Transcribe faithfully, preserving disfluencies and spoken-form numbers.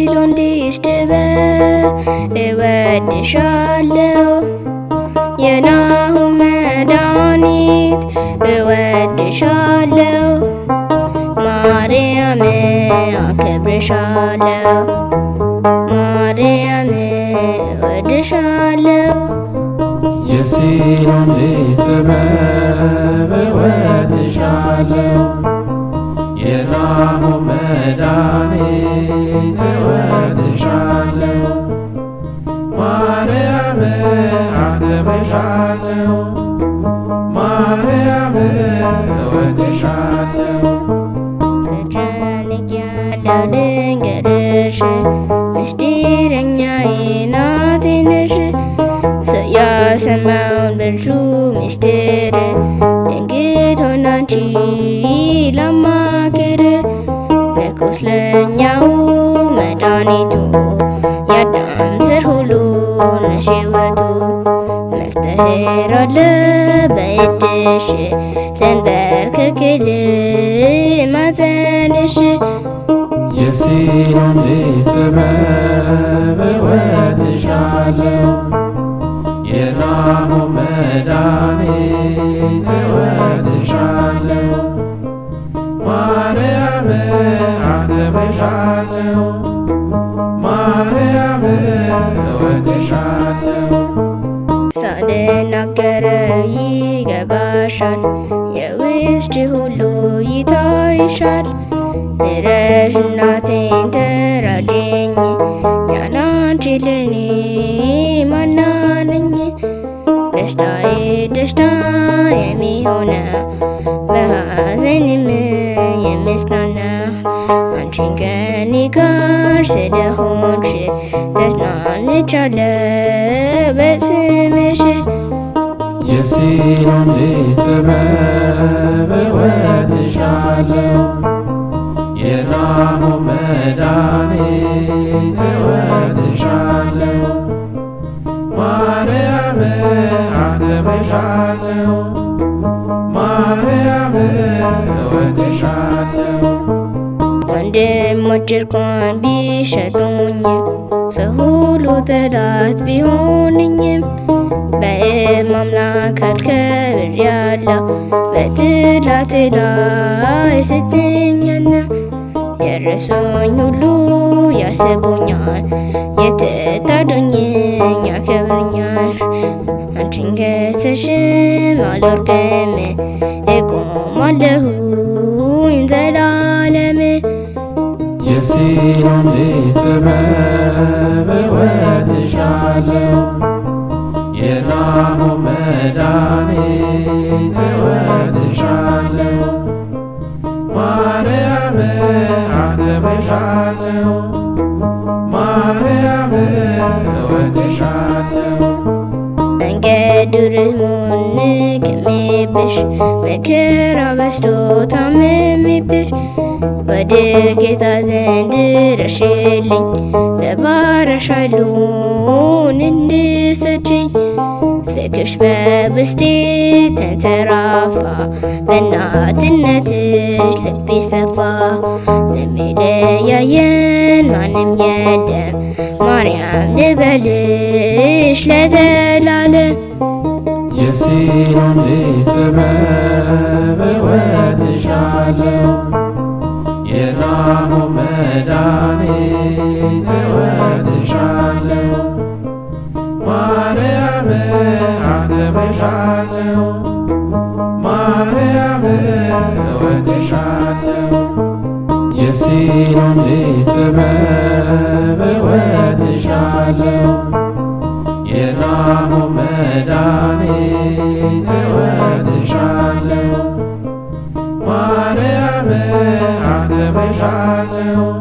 የሲሎንዲስ እወድሻለው የናሁም መድኃኒት እወድሻለው ማርያም አከብርሻለው ማርያም እወድሻለው የሲሎንዲስ እወድሻለው የናሁም መድኃኒት እወድሻለው ማርያም አከብርሻለው ማርያም እወድሻለው ተጨንቄያለሁ ልንገርሽ ምስጢረኛዬ እናቴ ነሽ ሰው ያልሰማውን ብዙ ምስጢር ድንግል ሆና አንቺ ላማክር ለቁስለኛው መድኃኒቱ የአዳም ዘር ሁሉ ነሽ ሕይወቱ መፍትሄ አለ በእጅሽ ተንበርክኬ ልማጸንሽ የሲሎንዲስ እወድሻለው የናሁም መድኃኒት እወድሻለው ማርያም አከብርሻለው ማርያም እወድሻለው ሳልናገረው ይገባሻል የውስጥ ሁሉ ይታይሻል ምረሽ እናቴን ተራጅኝ ያላንቺ ለኔ ማን አለኝ ደስታዬ ደስታ የሚሆነው በሐዘንም የምጽናና አንቺን ከኔ ጋር ስለሆንሽ ተጽናንቻለሁ በስምሽ የሲሎንዲስ እወድሻለው የናሁም መድኃኒት እወድሻለው ማርያም አከብርሻለው ማርያም እወድሻለው ወንድሞች እንኳን ቢሸጡኝ ሰው ሁሉ ጠላት ቢሆንኝም በማምላክ አልከብሬያለሁ በትላት ላይ ስትኛና የረሱኝ ሁሉ ያስቡኛል የተጣሉኝ ያከብሩኛል አንቺን ገሰሽም አልወርቅም እቆማለሁኝ ዘላለም የሲሎንዲስ እወድሻለው የናሁም መድኃኒት እወድሻለው ማርያም አከብርሻለው ማርያም እወድሻለው መንገዱ ርዝሙን ንቅሜብሽ መከራ በዝቶ ታምሜብሽ ወደ ጌታ ዘንድ ድረሽልኝ ለባሪያሽ ኃይሉን እንድትሰጪኝ ፍቅርሽ በውስጤ ተንሰራፋ በእናትነትሽ ልቤ ሰፋ ለሚለያየን ማንም የለም ማርያም ልበልሽ ለዘላለም የሲሎንዲስ እወድሻለው የናሁም መድኃኒት እወድሻለው ማርያም አከብርሻለው ማርያም እወድሻለው የሲሎንዲስ እወድሻለው የናሁም መድኃኒት እወድሻለው ማርያም አከብርሻለው